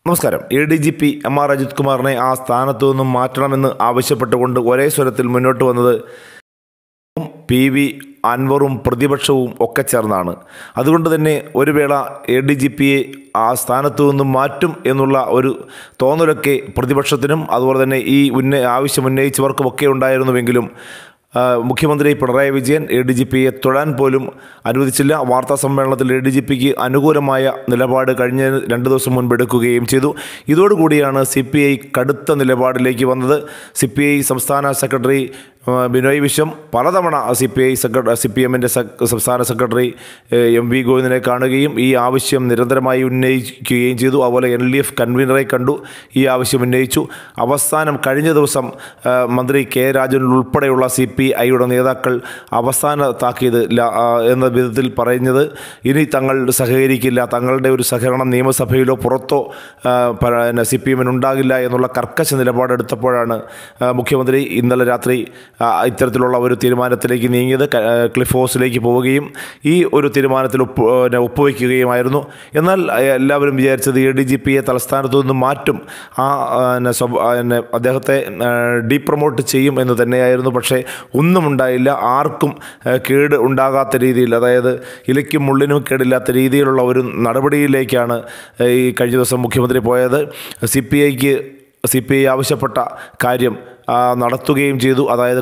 നമസ്കാരം. ADGP MR Ajith കുമാറിനെ ആ സ്ഥാനത്തു നിന്നും മാറ്റണമെന്ന് ആവശ്യപ്പെട്ടുകൊണ്ട് ഒരേ സ്വരത്തിൽ മുന്നോട്ട് വന്നത് PV അൻവറും പ്രതിപക്ഷവും ഒക്കെ ചേർന്നാണ്. അതുകൊണ്ട് തന്നെ ഒരു വേള ADGPയെ ആ സ്ഥാനത്തു നിന്നും മാറ്റും എന്നുള്ള ഒരു തോന്നലൊക്കെ പ്രതിപക്ഷത്തിനും അതുപോലെ തന്നെ ഈ ആവശ്യം ഉന്നയിച്ചവർക്കുമൊക്കെ ഉണ്ടായിരുന്നുവെങ്കിലും മുഖ്യമന്ത്രി പിണറായി വിജയൻ ADGPയെ തൊഴാൻ പോലും അനുവദിച്ചില്ല. വാർത്താ സമ്മേളനത്തിൽ ADGPക്ക് അനുകൂലമായ നിലപാട് കഴിഞ്ഞ 2 ദിവസം മുൻപ് എടുക്കുകയും ചെയ്തു. ഇതോടുകൂടിയാണ് CPI കടുത്ത നിലപാടിലേക്ക് വന്നത്. CPI സംസ്ഥാന സെക്രട്ടറി ബിനോയ് വിശ്വം പലതവണ CPMൻ്റെ സംസ്ഥാന സെക്രട്ടറി MV ഗോവിന്ദനെ കാണുകയും ഈ ആവശ്യം നിരന്തരമായി ഉന്നയിക്കുകയും ചെയ്തു. അതുപോലെ LDF കൺവീനറെ കണ്ടു, ഈ ആവശ്യം ഉന്നയിച്ചു. അവസാനം കഴിഞ്ഞ ദിവസം മന്ത്രി K രാജൻ ഉൾപ്പെടെയുള്ള CPIയുടെ നേതാക്കൾ അവസാന താക്കീത് എന്ന വിധത്തിൽ പറയുന്നത് ഇനി തങ്ങൾ സഹകരിക്കില്ല, തങ്ങളുടെ ഒരു സഹകരണം നിയമസഭയിലോ പുറത്തോ CPMന് ഉണ്ടാകില്ല എന്നുള്ള കർക്കശ നിലപാടെടുത്തപ്പോഴാണ് മുഖ്യമന്ത്രി ഇന്നലെ രാത്രി ഇത്തരത്തിലുള്ള ഒരു തീരുമാനത്തിലേക്ക് നീങ്ങിയത്. ക്ലിഫ് ഹൗസിലേക്ക് പോവുകയും ഈ ഒരു തീരുമാനത്തിൽ ഒപ്പുവയ്ക്കുകയുമായിരുന്നു. എന്നാൽ എല്ലാവരും വിചാരിച്ചത് ADGPയെ തലസ്ഥാനത്തു നിന്ന് മാറ്റും, അദ്ദേഹത്തെ ഡീപ്രൊമോട്ട് ചെയ്യും എന്ന് തന്നെയായിരുന്നു. പക്ഷേ ഒന്നും ഉണ്ടായില്ല. ആർക്കും കേട് ഉണ്ടാകാത്ത രീതിയിൽ, അതായത് ഇലയ്ക്കും മുള്ളിനും കേടില്ലാത്ത രീതിയിലുള്ള ഒരു നടപടിയിലേക്കാണ് ഈ കഴിഞ്ഞ ദിവസം മുഖ്യമന്ത്രി പോയത്. CPI ആവശ്യപ്പെട്ട കാര്യം നടത്തുകയും ചെയ്തു. അതായത്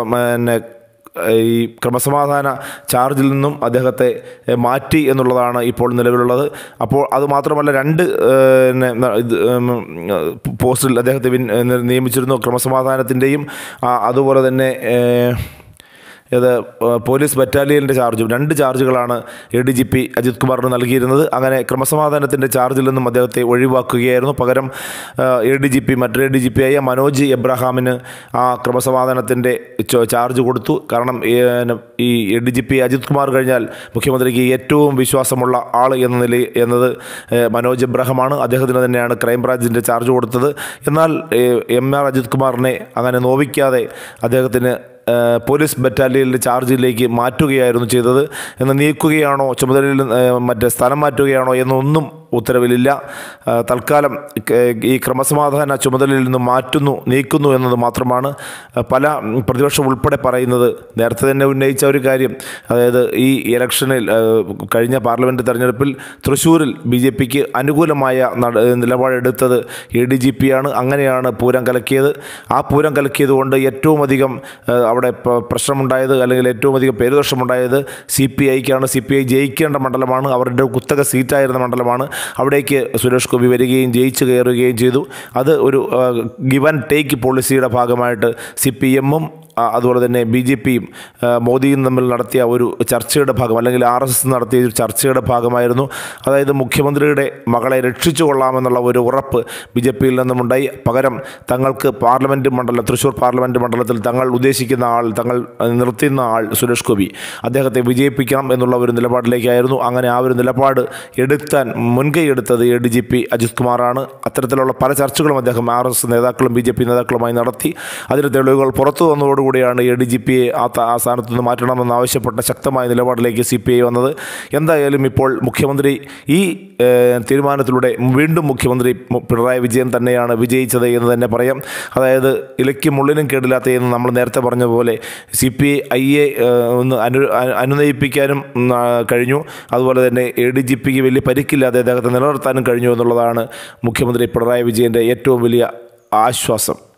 ഈ ക്രമസമാധാന ചാർജിൽ നിന്നും അദ്ദേഹത്തെ മാറ്റി എന്നുള്ളതാണ് ഇപ്പോൾ നിലവിലുള്ളത്. അപ്പോൾ അതുമാത്രമല്ല, 2 പോസ്റ്റിൽ അദ്ദേഹത്തെ നിയമിച്ചിരുന്നു. ക്രമസമാധാനത്തിൻ്റെയും അതുപോലെ തന്നെ പോലീസ് ബറ്റാലിയൻ്റെ ചാർജും 2 ചാർജുകളാണ് ADGP അജിത് കുമാറിന് നൽകിയിരുന്നത്. അങ്ങനെ ക്രമസമാധാനത്തിൻ്റെ ചാർജിൽ നിന്നും അദ്ദേഹത്തെ ഒഴിവാക്കുകയായിരുന്നു. പകരം മറ്റൊരു ADGP ആയ മനോജ് എബ്രഹാമിന് ആ ക്രമസമാധാനത്തിൻ്റെ ചാർജ് കൊടുത്തു. കാരണം ഈ ADGP അജിത് കുമാർ കഴിഞ്ഞാൽ മുഖ്യമന്ത്രിക്ക് ഏറ്റവും വിശ്വാസമുള്ള ആൾ എന്നത് മനോജ് എബ്രഹാമാണ്. അദ്ദേഹത്തിന് തന്നെയാണ് ക്രൈംബ്രാഞ്ചിൻ്റെ ചാർജ് കൊടുത്തത്. എന്നാൽ MR അജിത് കുമാറിനെ അങ്ങനെ നോവിക്കാതെ അദ്ദേഹത്തിന് പോലീസ് ബറ്റാലിയനിലെ ചാർജിലേക്ക് മാറ്റുകയായിരുന്നു ചെയ്തത്. എന്ന് നീക്കുകയാണോ, ചുമതലയിൽ സ്ഥലം മാറ്റുകയാണോ എന്നൊന്നും ഉത്തരവിലില്ല. തൽക്കാലം ഈ ക്രമസമാധാന ചുമതലയിൽ നിന്ന് നീക്കുന്നു എന്നത് മാത്രമാണ് പല പ്രതിപക്ഷം ഉൾപ്പെടെ പറയുന്നത്. നേരത്തെ തന്നെ ഉന്നയിച്ച ഒരു കാര്യം, അതായത് ഈ ഇലക്ഷനിൽ കഴിഞ്ഞ പാർലമെൻറ്റ് തെരഞ്ഞെടുപ്പിൽ തൃശ്ശൂരിൽ BJPക്ക് അനുകൂലമായ നിലപാടെടുത്തത് ADGPയാണ്. അങ്ങനെയാണ് പൂരം കലക്കിയത്. ആ പൂരം കലക്കിയത് കൊണ്ട് ഏറ്റവും അധികം അവിടെ പ്രശ്നമുണ്ടായത്, അല്ലെങ്കിൽ ഏറ്റവും അധികം പേരുദോഷമുണ്ടായത് CPIക്കാണ്. CPI ജയിക്കേണ്ട മണ്ഡലമാണ്, അവരുടെ കുത്തക സീറ്റായിരുന്ന മണ്ഡലമാണ്. അവിടേക്ക് സുരേഷ് ഗോപി വരികയും ജയിച്ചു കയറുകയും ചെയ്തു. അത് ഒരു ഗിവ് ആൻഡ് ടേക്ക് പോളിസിയുടെ ഭാഗമായിട്ട് CPMും അതുപോലെ തന്നെ BJPയും മോദിയും തമ്മിൽ നടത്തിയ ഒരു ചർച്ചയുടെ ഭാഗം, അല്ലെങ്കിൽ RSS നടത്തിയ ഒരു ചർച്ചയുടെ ഭാഗമായിരുന്നു. അതായത് മുഖ്യമന്ത്രിയുടെ മകളെ രക്ഷിച്ചു കൊള്ളാമെന്നുള്ള ഒരു ഉറപ്പ് BJPയിൽ നിന്നുമുണ്ടായി. പകരം തങ്ങൾക്ക് തൃശ്ശൂർ പാർലമെൻറ്റ് മണ്ഡലത്തിൽ തങ്ങൾ ഉദ്ദേശിക്കുന്ന ആൾ, തങ്ങൾ നിർത്തുന്ന ആൾ സുരേഷ് ഗോപി, അദ്ദേഹത്തെ വിജയിപ്പിക്കണം എന്നുള്ള ഒരു നിലപാടിലേക്കായിരുന്നു. അങ്ങനെ ആ ഒരു നിലപാട് മുൻകൈ എടുത്തത് ADGP അജിത് കുമാറാണ്. അത്തരത്തിലുള്ള പല ചർച്ചകളും അദ്ദേഹം RSS നേതാക്കളും BJP നേതാക്കളുമായി നടത്തി. അതിന് തെളിവുകൾ പുറത്തു വന്നതോടുകൂടിയാണ് ADGPയെ ആ സ്ഥാനത്ത് നിന്ന് മാറ്റണമെന്നാവശ്യപ്പെട്ട ശക്തമായ നിലപാടിലേക്ക് CPI വന്നത്. എന്തായാലും ഇപ്പോൾ മുഖ്യമന്ത്രി ഈ തീരുമാനത്തിലൂടെ വീണ്ടും മുഖ്യമന്ത്രി പിണറായി വിജയൻ തന്നെയാണ് വിജയിച്ചത് എന്ന് തന്നെ പറയാം. അതായത് ഇലയ്ക്കും മുള്ളിനും കേടില്ലാത്ത എന്ന് നമ്മൾ നേരത്തെ പറഞ്ഞതുപോലെ CPIയെ ഒന്ന് അനുനയിപ്പിക്കാനും കഴിഞ്ഞു. അതുപോലെ തന്നെ ADGPക്ക് വലിയ പരിക്കില്ലാതെ അദ്ദേഹത്തെ നിലനിർത്താനും കഴിഞ്ഞു എന്നുള്ളതാണ് മുഖ്യമന്ത്രി പിണറായി വിജയൻ്റെ ഏറ്റവും വലിയ ആശ്വാസം.